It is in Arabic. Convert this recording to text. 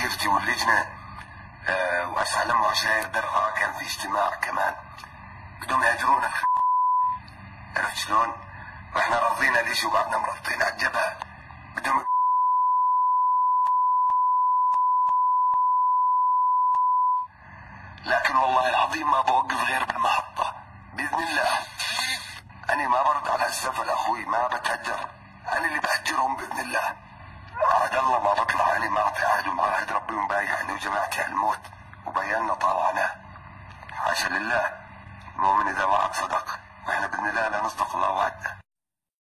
عشيرتي واللجنه واسعى لهم عشاير درعا كان في اجتماع كمان بدهم يهجرونا عرفت شلون؟ واحنا راضيين ليش وبعدنا مربطين على الجبهه بدهم. لكن والله العظيم ما بوقف غير بالمحطه باذن الله. أنا ما برد على السفل أخوي، ما بتهجر، أنا اللي بهجرهم بإذن الله. عاد الله ما بطلع، أنا ما أعطي عهد ومعاهد ربي ومبايعني وجماعتي على الموت وبينا طالعناه. حاشا لله، المؤمن إذا وعد صدق، وإحنا بإذن الله لا نصدق الله وعدنا.